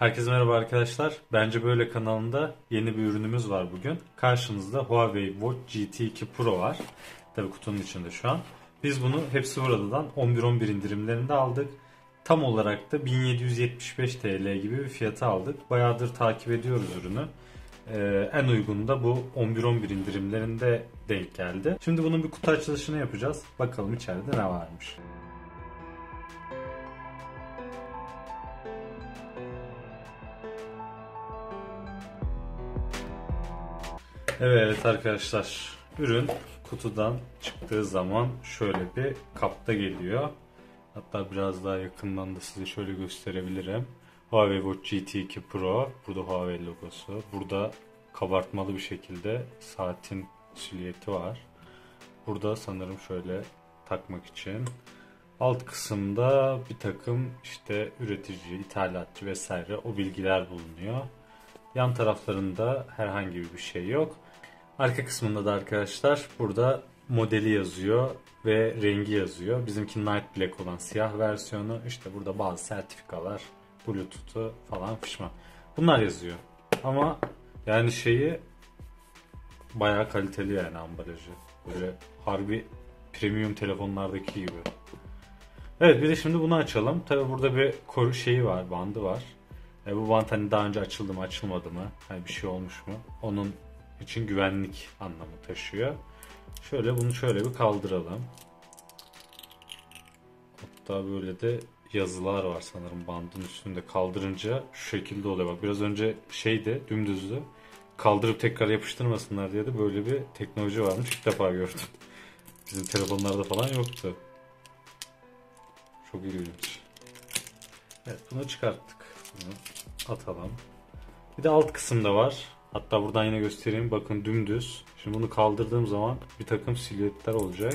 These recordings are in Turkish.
Herkese merhaba arkadaşlar. Bence Böyle kanalında yeni bir ürünümüz var bugün. Karşınızda Huawei Watch GT2 Pro var. Tabii kutunun içinde şu an. Biz bunu Hepsi Burada'dan 11.11 indirimlerinde aldık. Tam olarak da 1775 TL gibi bir fiyata aldık. Bayağıdır takip ediyoruz ürünü. En uygun da bu 11.11 indirimlerinde denk geldi. Şimdi bunun bir kutu açılışını yapacağız. Bakalım içeride ne varmış. Evet arkadaşlar, ürün kutudan çıktığı zaman şöyle bir kapta geliyor. Hatta biraz daha yakından da size şöyle gösterebilirim. Huawei Watch GT2 Pro, burada Huawei logosu, burada kabartmalı bir şekilde saatin silüeti var. Burada sanırım şöyle takmak için. Alt kısımda bir takım işte üretici, ithalatçı vesaire o bilgiler bulunuyor. Yan taraflarında herhangi bir şey yok. Arka kısmında da arkadaşlar burada modeli yazıyor ve rengi yazıyor. Bizimki Night Black olan siyah versiyonu. İşte burada bazı sertifikalar, Bluetooth'u falan fişman. Bunlar yazıyor. Ama yani şeyi bayağı kaliteli yani ambalajı. Böyle harbi premium telefonlardaki gibi. Evet, bir de şimdi bunu açalım. Tabi burada bir koru şeyi var, bandı var. Bu band hani daha önce açıldı mı açılmadı mı, hani bir şey olmuş mu, onun için güvenlik anlamı taşıyor. Şöyle bunu şöyle bir kaldıralım. Hatta böyle de yazılar var sanırım bandın üstünde, kaldırınca şu şekilde oluyor. Bak biraz önce şeydi, dümdüzdü. Kaldırıp tekrar yapıştırmasınlar diye de böyle bir teknoloji varmış. İlk defa gördüm. Bizim telefonlarda falan yoktu. Çok ilginç. Evet, bunu çıkarttık. Bunu atalım. Bir de alt kısımda var. Hatta buradan yine göstereyim. Bakın dümdüz. Şimdi bunu kaldırdığım zaman bir takım silüetler olacak.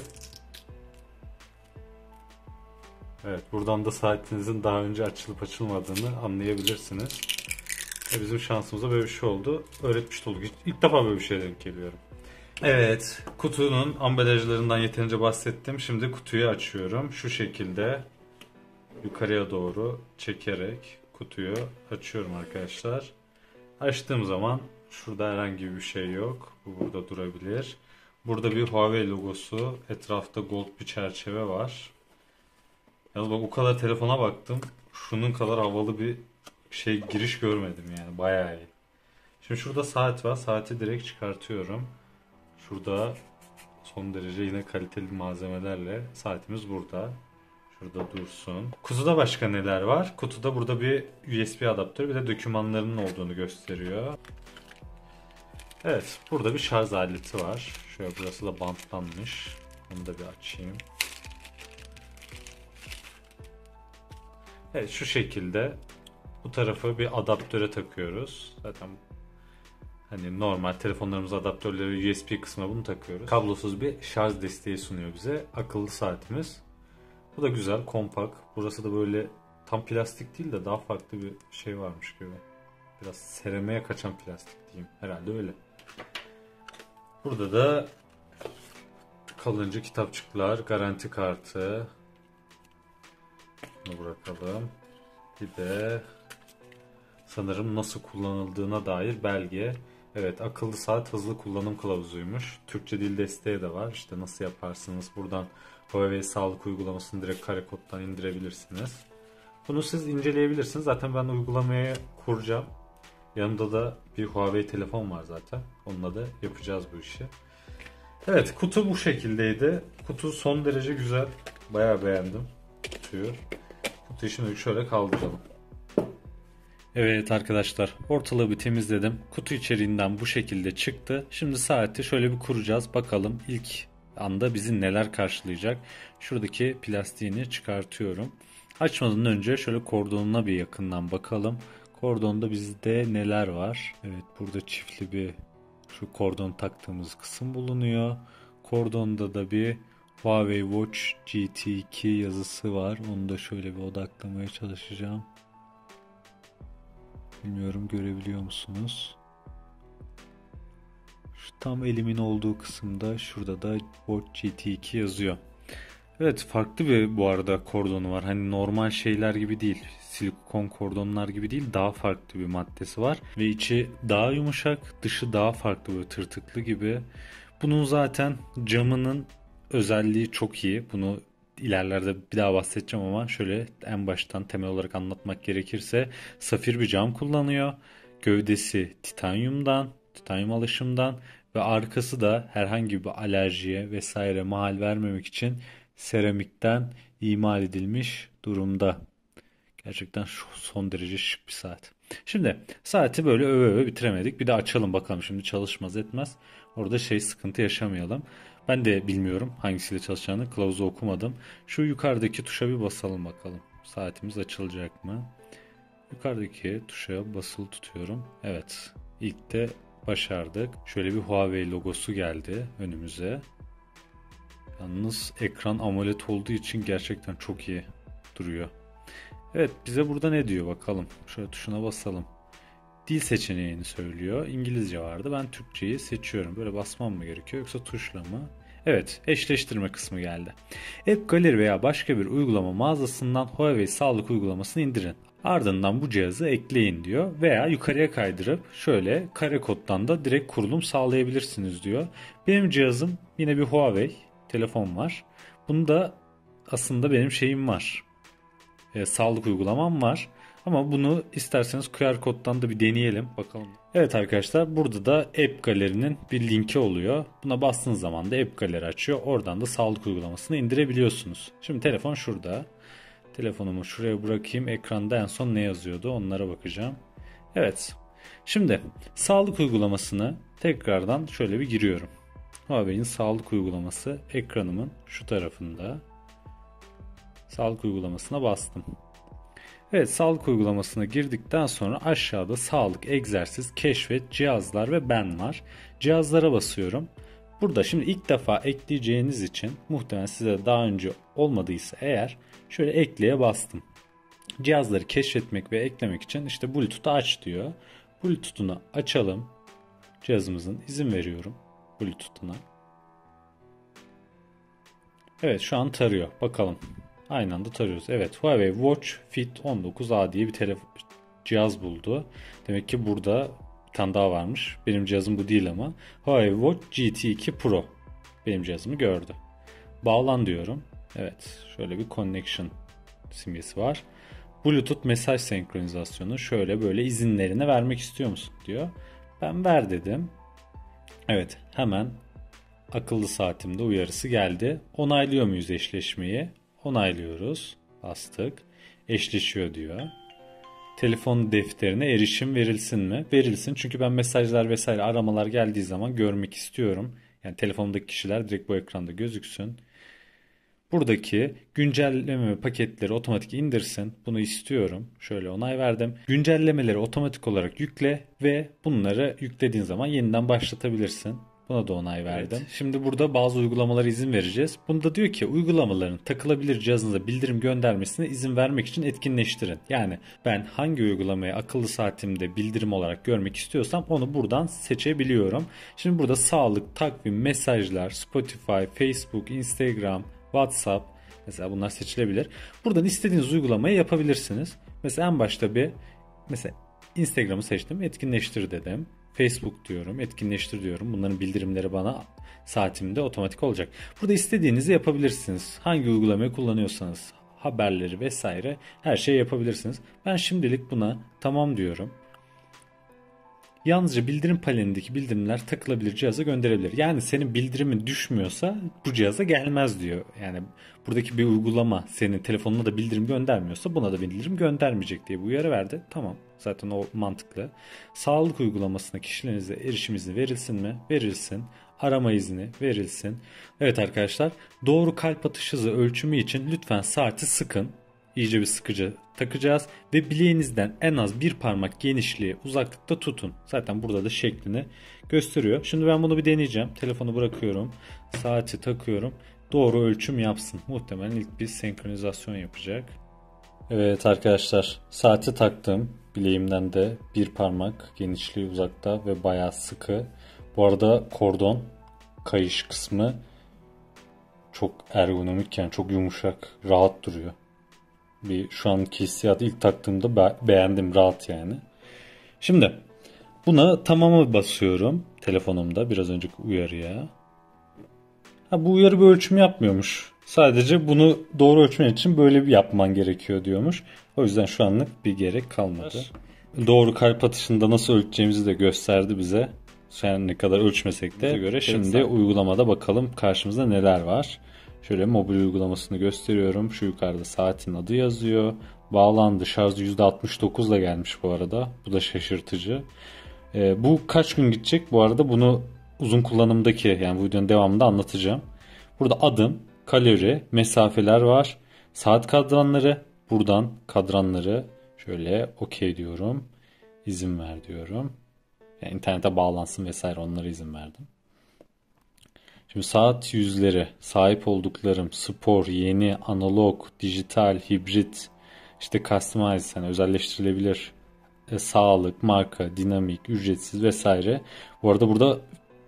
Evet, buradan da saatinizin daha önce açılıp açılmadığını anlayabilirsiniz. Bizim şansımıza böyle bir şey oldu. Öğretmiş olduk. İlk defa böyle bir şeye denk geliyorum. Evet, kutunun ambalajlarından yeterince bahsettim. Şimdi kutuyu açıyorum. Şu şekilde yukarıya doğru çekerek kutuyu açıyorum arkadaşlar. Açtığım zaman şurada herhangi bir şey yok. Bu burada durabilir. Burada bir Huawei logosu. Etrafta gold bir çerçeve var. Yalnız bak, o kadar telefona baktım. Şunun kadar havalı bir şey giriş görmedim yani. Bayağı iyi. Şimdi şurada saat var. Saati direkt çıkartıyorum. Şurada son derece yine kaliteli malzemelerle saatimiz burada. Şurada dursun. Kutuda başka neler var? Kutuda burada bir USB adaptörü, bir de dokümanlarının olduğunu gösteriyor. Evet, burada bir şarj aleti var. Şöyle, burası da bantlanmış. Onu da bir açayım. Evet, şu şekilde bu tarafı bir adaptöre takıyoruz. Zaten hani normal telefonlarımız adaptörleri, USB kısmına bunu takıyoruz. Kablosuz bir şarj desteği sunuyor bize. Akıllı saatimiz. Bu da güzel, kompakt. Burası da böyle tam plastik değil de daha farklı bir şey varmış gibi. Biraz seramiğe kaçan plastik diyeyim. Herhalde öyle. Burada da kalınca kitapçıklar, garanti kartı. Bunu bırakalım. Bir de sanırım nasıl kullanıldığına dair belge. Evet, akıllı saat hızlı kullanım kılavuzuymuş. Türkçe dil desteği de var. İşte nasıl yaparsınız. Buradan Huawei sağlık uygulamasını direkt kare koddan indirebilirsiniz. Bunu siz inceleyebilirsiniz. Zaten ben uygulamaya kuracağım. Yanımda da bir Huawei telefon var zaten. Onunla da yapacağız bu işi. Evet, kutu bu şekildeydi. Kutu son derece güzel. Bayağı beğendim kutuyu. Kutuyu şimdi şöyle kaldıralım. Evet arkadaşlar, ortalığı bir temizledim. Kutu içeriğinden bu şekilde çıktı. Şimdi saati şöyle bir kuracağız. Bakalım ilk anda bizi neler karşılayacak. Şuradaki plastiğini çıkartıyorum. Açmadan önce şöyle kordonuna bir yakından bakalım. Kordonda bizde neler var? Evet, burada çiftli bir şu kordon taktığımız kısım bulunuyor. Kordonda da bir Huawei Watch GT2 yazısı var. Onu da şöyle bir odaklamaya çalışacağım. Bilmiyorum, görebiliyor musunuz? Şu tam elimin olduğu kısımda şurada da Watch GT2 yazıyor. Evet, farklı bir bu arada kordonu var. Hani normal şeyler gibi değil. Silikon kordonlar gibi değil. Daha farklı bir maddesi var. Ve içi daha yumuşak, dışı daha farklı, böyle tırtıklı gibi. Bunun zaten camının özelliği çok iyi. Bunu ilerlerde bir daha bahsedeceğim ama şöyle en baştan temel olarak anlatmak gerekirse safir bir cam kullanıyor. Gövdesi titanyumdan, titanyum alaşımdan ve arkası da herhangi bir alerjiye vesaire mahal vermemek için seramikten imal edilmiş durumda. Gerçekten son derece şık bir saat. Şimdi saati böyle öve öve bitiremedik. Bir de açalım bakalım, şimdi çalışmaz etmez. Orada sıkıntı yaşamayalım. Ben de bilmiyorum hangisiyle çalışacağını. Kılavuzu okumadım. Şu yukarıdaki tuşa bir basalım bakalım. Saatimiz açılacak mı? Yukarıdaki tuşa basılı tutuyorum. Evet. İlk de başardık. Şöyle bir Huawei logosu geldi önümüze. Yalnız ekran AMOLED olduğu için gerçekten çok iyi duruyor. Evet, bize burada ne diyor bakalım. Şöyle tuşuna basalım. Dil seçeneğini söylüyor. İngilizce vardı. Ben Türkçeyi seçiyorum. Böyle basmam mı gerekiyor yoksa tuşla mı? Evet, eşleştirme kısmı geldi. App Gallery veya başka bir uygulama mağazasından Huawei sağlık uygulamasını indirin. Ardından bu cihazı ekleyin diyor. Veya yukarıya kaydırıp şöyle kare koddan da direkt kurulum sağlayabilirsiniz diyor. Benim cihazım yine bir Huawei telefon var. Bunda aslında benim şeyim var. Sağlık uygulamam var. Ama bunu isterseniz QR koddan da bir deneyelim bakalım. Evet arkadaşlar, burada da App Gallery'nin bir linki oluyor. Buna bastığınız zaman da App Gallery açıyor. Oradan da sağlık uygulamasını indirebiliyorsunuz. Şimdi telefon şurada. Telefonumu şuraya bırakayım. Ekranda en son ne yazıyordu onlara bakacağım. Evet. Şimdi sağlık uygulamasını tekrardan şöyle bir giriyorum. Huawei'in sağlık uygulaması ekranımın şu tarafında. Sağlık uygulamasına bastım. Evet, sağlık uygulamasına girdikten sonra aşağıda sağlık, egzersiz, keşfet, cihazlar ve ben var. Cihazlara basıyorum. Burada şimdi ilk defa ekleyeceğiniz için muhtemelen size daha önce olmadıysa eğer şöyle ekleye bastım. Cihazları keşfetmek ve eklemek için işte Bluetooth'u aç diyor. Bluetooth'unu açalım. Cihazımızın izin veriyorum Bluetooth'una. Evet, şu an tarıyor. Bakalım. Aynı anda tarıyoruz. Evet, Huawei Watch Fit 19A diye bir cihaz buldu. Demek ki burada bir tane daha varmış. Benim cihazım bu değil ama. Huawei Watch GT2 Pro. Benim cihazımı gördü. Bağlan diyorum. Evet, şöyle bir connection simgesi var. Bluetooth mesaj senkronizasyonu, şöyle böyle izinlerini vermek istiyor musun diyor. Ben ver dedim. Evet, hemen akıllı saatimde uyarısı geldi. Onaylıyor muyuz eşleşmeyi? Onaylıyoruz. Bastık. Eşleşiyor diyor. Telefon defterine erişim verilsin mi? Verilsin. Çünkü ben mesajlar vesaire aramalar geldiği zaman görmek istiyorum. Yani telefonumdaki kişiler direkt bu ekranda gözüksün. Buradaki güncelleme paketleri otomatik indirsin. Bunu istiyorum. Şöyle onay verdim. Güncellemeleri otomatik olarak yükle ve bunları yüklediğin zaman yeniden başlatabilirsin. Buna da onay verdim. Evet. Şimdi burada bazı uygulamalara izin vereceğiz. Bunda diyor ki uygulamaların takılabilir cihazınıza bildirim göndermesine izin vermek için etkinleştirin. Yani ben hangi uygulamayı akıllı saatimde bildirim olarak görmek istiyorsam onu buradan seçebiliyorum. Şimdi burada sağlık, takvim, mesajlar, Spotify, Facebook, Instagram, WhatsApp mesela bunlar seçilebilir. Buradan istediğiniz uygulamayı yapabilirsiniz. Mesela en başta mesela Instagram'ı seçtim, etkinleştir dedim. Facebook diyorum, etkinleştir diyorum. Bunların bildirimleri bana saatimde otomatik olacak. Burada istediğinizi yapabilirsiniz. Hangi uygulamayı kullanıyorsanız haberleri vesaire her şeyi yapabilirsiniz. Ben şimdilik buna tamam diyorum. Yalnızca bildirim panelindeki bildirimler takılabilir cihaza gönderilebilir. Yani senin bildirimin düşmüyorsa bu cihaza gelmez diyor. Yani buradaki bir uygulama senin telefonuna da bildirim göndermiyorsa buna da bildirim göndermeyecek diye bir uyarı verdi. Tamam, zaten o mantıklı. Sağlık uygulamasına kişilerinize erişim izni verilsin mi? Verilsin. Arama izni verilsin. Evet arkadaşlar, doğru kalp atış hızı ölçümü için lütfen saati sıkın. İyice bir sıkıcı takacağız ve bileğinizden en az bir parmak genişliği uzaklıkta tutun. Zaten burada da şeklini gösteriyor. Şimdi ben bunu bir deneyeceğim. Telefonu bırakıyorum. Saati takıyorum. Doğru ölçüm yapsın. Muhtemelen ilk bir senkronizasyon yapacak. Evet arkadaşlar, saati taktım. Bileğimden de bir parmak genişliği uzakta ve bayağı sıkı. Bu arada kordon kayış kısmı çok ergonomik, yani çok yumuşak, rahat duruyor. Şu anki hissiyatı ilk taktığımda beğendim, rahat yani. Şimdi buna tamamı basıyorum telefonumda biraz önceki uyarıya. Bu uyarı bir ölçüm yapmıyormuş. Sadece bunu doğru ölçmen için böyle bir yapman gerekiyor diyormuş. O yüzden şu anlık bir gerek kalmadı. Doğru kalp atışında nasıl ölçeceğimizi de gösterdi bize. Yani ne kadar ölçmesek de göre. Şimdi uygulamada bakalım karşımızda neler var. Şöyle mobil uygulamasını gösteriyorum. Şu yukarıda saatin adı yazıyor. Bağlandı. Şarjı %69 ile gelmiş bu arada. Bu da şaşırtıcı. Bu kaç gün gidecek? Bu arada bunu uzun kullanımdaki, yani bu videonun devamında anlatacağım. Burada adım, kalori, mesafeler var. Saat kadranları. Buradan kadranları şöyle okey diyorum. İzin ver diyorum. Yani internete bağlansın vesaire, onlara izin verdim. Şimdi saat yüzleri, sahip olduklarım, spor, yeni, analog, dijital, hibrit, işte customize, yani özelleştirilebilir, sağlık, marka, dinamik, ücretsiz vesaire. Bu arada burada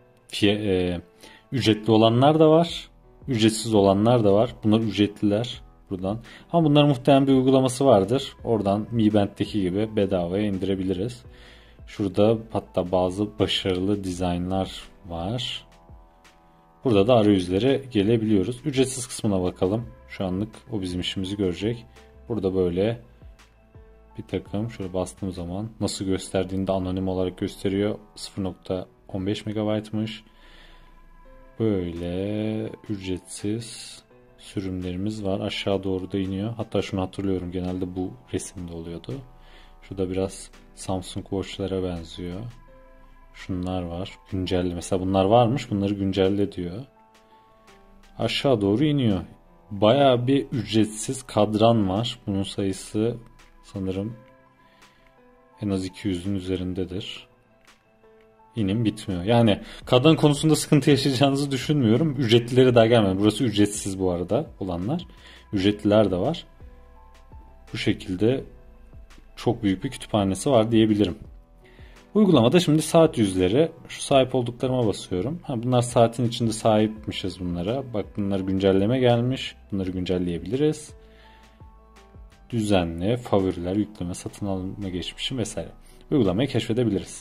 ücretli olanlar da var, ücretsiz olanlar da var. Bunlar ücretliler buradan. Ama bunların muhtemelen bir uygulaması vardır. Oradan Mi Band'deki gibi bedavaya indirebiliriz. Şurada hatta bazı başarılı dizaynlar var. Burada da arayüzlere gelebiliyoruz. Ücretsiz kısmına bakalım. Şu anlık o bizim işimizi görecek. Burada böyle bir takım, şöyle bastığım zaman nasıl gösterdiğini de anonim olarak gösteriyor. 0.15 MB'mış. Böyle ücretsiz sürümlerimiz var. Aşağı doğru da iniyor. Hatta şunu hatırlıyorum, genelde bu resimde oluyordu. Şurada biraz Samsung Watch'lara benziyor. Şunlar var. Güncelle. Mesela bunlar varmış. Bunları güncelle diyor. Aşağı doğru iniyor. Bayağı bir ücretsiz kadran var. Bunun sayısı sanırım en az 200'ün üzerindedir. İnim bitmiyor. Yani kadran konusunda sıkıntı yaşayacağınızı düşünmüyorum. Ücretlileri daha gelmedi. Burası ücretsiz bu arada olanlar. Ücretliler de var. Bu şekilde çok büyük bir kütüphanesi var diyebilirim. Uygulamada şimdi saat yüzleri, şu sahip olduklarıma basıyorum. Bunlar saatin içinde sahipmişiz bunlara. Bak, bunlar güncelleme gelmiş. Bunları güncelleyebiliriz. Düzenli, favoriler, yükleme, satın alma geçmişim vesaire. Uygulamayı keşfedebiliriz.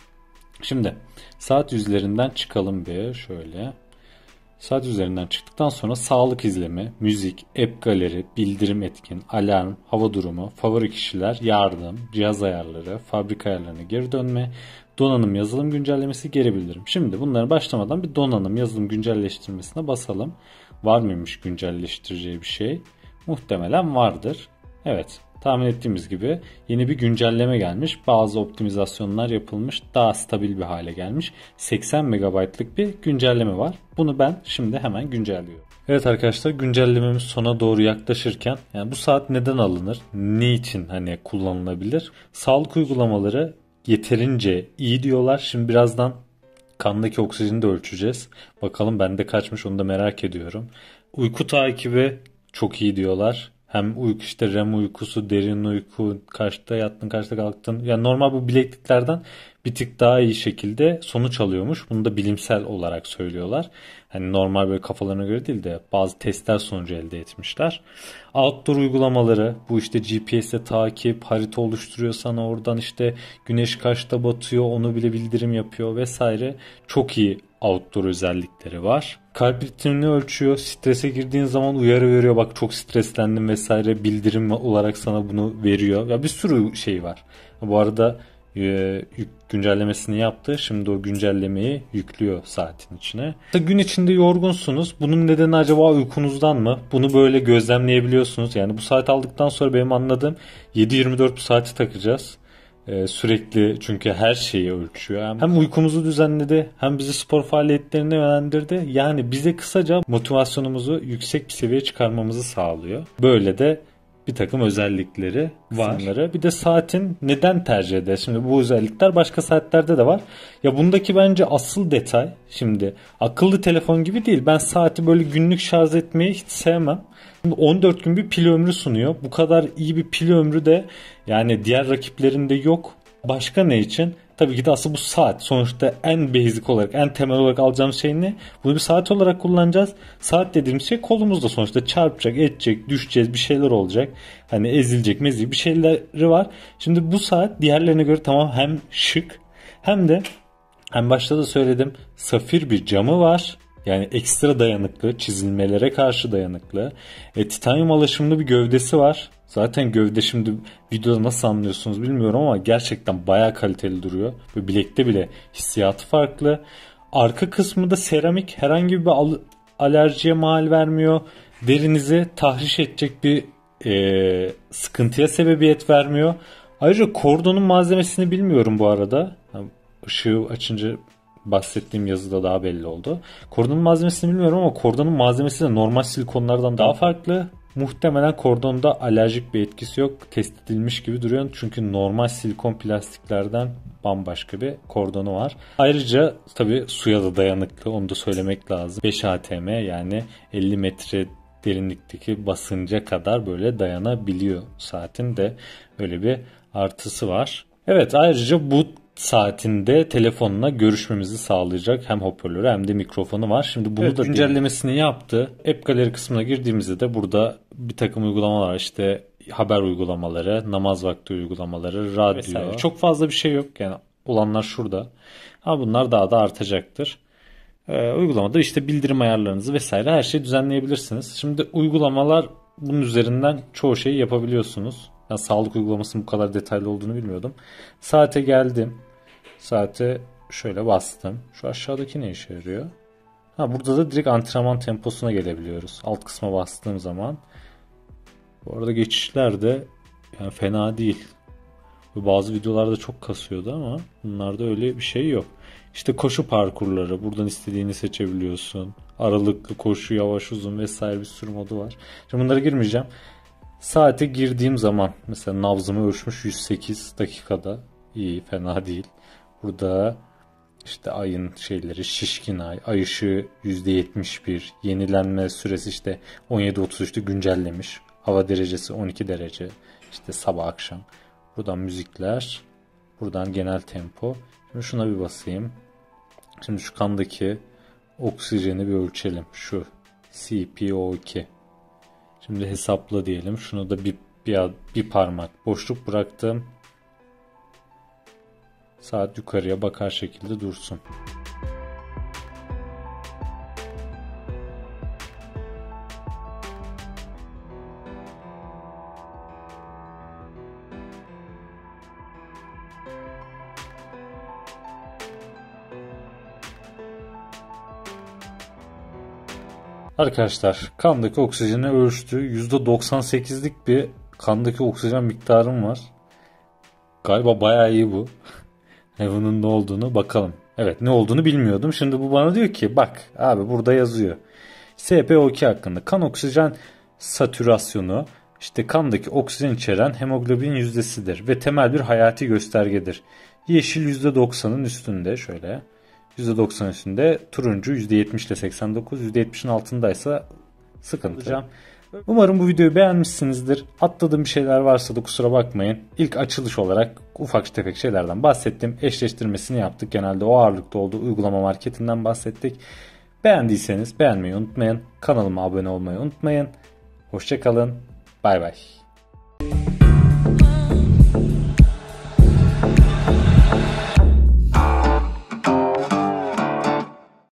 Şimdi saat yüzlerinden çıkalım bir şöyle. Saat üzerinden çıktıktan sonra sağlık izlemi, müzik, app galeri, bildirim etkin, alarm, hava durumu, favori kişiler, yardım, cihaz ayarları, fabrika ayarlarına geri dönme, donanım yazılım güncellemesi, geri bildirim. Şimdi bunları başlamadan bir donanım yazılım güncelleştirmesine basalım. Var mıymış güncelleştireceği bir şey? Muhtemelen vardır. Evet. Tahmin ettiğimiz gibi yeni bir güncelleme gelmiş. Bazı optimizasyonlar yapılmış. Daha stabil bir hale gelmiş. 80 MB'lık bir güncelleme var. Bunu ben şimdi hemen güncelliyorum. Evet arkadaşlar, güncellememiz sona doğru yaklaşırken, yani bu saat neden alınır? Ne için kullanılabilir? Sağlık uygulamaları yeterince iyi diyorlar. Şimdi birazdan kandaki oksijeni de ölçeceğiz. Bakalım bende kaçmış, onu da merak ediyorum. Uyku takibi çok iyi diyorlar. Hem uyku, işte REM uykusu, derin uyku, kaçta yattın, kaçta kalktın. Yani normal bu bilekliklerden bir tık daha iyi şekilde sonuç alıyormuş. Bunu da bilimsel olarak söylüyorlar. Normal böyle kafalarına göre değil de bazı testler sonucu elde etmişler. Outdoor uygulamaları, bu işte GPS'te takip, harita oluşturuyor sana, oradan işte güneş kaçta batıyor onu bile bildirim yapıyor vesaire. Çok iyi outdoor özellikleri var. Kalp ritmini ölçüyor. Strese girdiğin zaman uyarı veriyor. Bak çok streslendim vesaire, bildirim olarak sana bunu veriyor. Ya bir sürü şey var. Bu arada güncellemesini yaptı. Şimdi o güncellemeyi yüklüyor saatin içine. Gün içinde yorgunsunuz. Bunun nedeni acaba uykunuzdan mı? Bunu böyle gözlemleyebiliyorsunuz. Yani bu saat aldıktan sonra benim anladığım 7/24 bu saati takacağız. Sürekli, çünkü her şeyi ölçüyor. Hem uykumuzu düzenledi, hem bizi spor faaliyetlerine yönlendirdi. Yani bize kısaca motivasyonumuzu yüksek bir seviyeye çıkarmamızı sağlıyor. Böyle de bir takım özellikleri var. Bir de saatin neden tercih eder? Şimdi bu özellikler başka saatlerde de var. Ya bundaki bence asıl detay, şimdi akıllı telefon gibi değil. Ben saati böyle günlük şarj etmeyi hiç sevmem. 14 gün bir pil ömrü sunuyor. Bu kadar iyi bir pil ömrü de yani diğer rakiplerinde yok. Başka ne için? Tabii ki de aslında bu saat. Sonuçta en basic olarak, en temel olarak alacağımız şey ne? Bunu bir saat olarak kullanacağız. Saat dediğimiz şey kolumuzda sonuçta çarpacak, edecek, düşeceğiz, bir şeyler olacak. Hani ezilecek, mezilecek bir şeyleri var. Şimdi bu saat diğerlerine göre tamam hem şık hem de en başta da söyledim, safir bir camı var. Yani ekstra dayanıklı, çizilmelere karşı dayanıklı. Titanyum alaşımlı bir gövdesi var. Zaten gövde şimdi videoda nasıl anlıyorsunuz bilmiyorum ama gerçekten bayağı kaliteli duruyor. Böyle bilekte bile hissiyatı farklı. Arka kısmı da seramik, herhangi bir alerjiye mal vermiyor. Derinizi tahriş edecek bir sıkıntıya sebebiyet vermiyor. Ayrıca kordonun malzemesini bilmiyorum bu arada. Işığı açınca bahsettiğim yazıda daha belli oldu. Kordonun malzemesini bilmiyorum ama kordonun malzemesi de normal silikonlardan daha farklı. Muhtemelen kordonda alerjik bir etkisi yok. Test edilmiş gibi duruyor. Çünkü normal silikon plastiklerden bambaşka bir kordonu var. Ayrıca tabii suya da dayanıklı. Onu da söylemek lazım. 5 atm yani 50 metre derinlikteki basınca kadar böyle dayanabiliyor. Saatin de öyle bir artısı var. Evet, ayrıca bu saatinde telefonla görüşmemizi sağlayacak hem hoparlörü hem de mikrofonu var. Şimdi bunu da güncellemesini yaptı. App Gallery kısmına girdiğimizde de burada bir takım uygulamalar, işte haber uygulamaları, namaz vakti uygulamaları, radyo vesaire. Çok fazla bir şey yok. Yani olanlar şurada. Ama bunlar daha da artacaktır. Uygulamada işte bildirim ayarlarınızı vesaire her şeyi düzenleyebilirsiniz. Şimdi uygulamalar bunun üzerinden çoğu şeyi yapabiliyorsunuz. Ben sağlık uygulamasının bu kadar detaylı olduğunu bilmiyordum. Saate geldim. Saate şöyle bastım. Şu aşağıdaki ne işe yarıyor? Burada da direkt antrenman temposuna gelebiliyoruz. Alt kısma bastığım zaman. Bu arada geçişler de yani fena değil. Bazı videolarda çok kasıyordu ama bunlarda öyle bir şey yok. İşte koşu parkurları. Buradan istediğini seçebiliyorsun. Aralıklı koşu, yavaş, uzun vesaire bir sürü modu var. Şimdi bunlara girmeyeceğim. Saate girdiğim zaman mesela nabzımı ölçmüş 108 dakikada. İyi, fena değil. Burada işte ayın şeyleri, şişkin ay, ay ışığı %71, yenilenme süresi işte 17.33'te güncellemiş. Hava derecesi 12 derece. İşte sabah akşam. Buradan müzikler, buradan genel tempo. Şimdi şuna bir basayım. Şimdi şu kandaki oksijeni bir ölçelim. Şu CPO2. Şimdi hesapla diyelim. Şunu da bir parmak boşluk bıraktım. Saat yukarıya bakar şekilde dursun. Arkadaşlar kandaki oksijeni ölçtü. %98'lik bir kandaki oksijen miktarım var. Galiba bayağı iyi bu. Bunun ne olduğunu bakalım. Evet, ne olduğunu bilmiyordum. Şimdi bu bana diyor ki bak abi burada yazıyor. SpO2 hakkında kan oksijen satürasyonu işte kandaki oksijen içeren hemoglobin yüzdesidir ve temel bir hayati göstergedir. Yeşil %90'ın üstünde şöyle. %90 üstünde, turuncu %70 ile 89, %70'in altındaysa sıkıntı. Umarım bu videoyu beğenmişsinizdir. Atladığım bir şeyler varsa da kusura bakmayın. İlk açılış olarak ufak tefek şeylerden bahsettim. Eşleştirmesini yaptık. Genelde o ağırlıkta olduğu uygulama marketinden bahsettik. Beğendiyseniz beğenmeyi unutmayın. Kanalıma abone olmayı unutmayın. Hoşça kalın. Bay bay.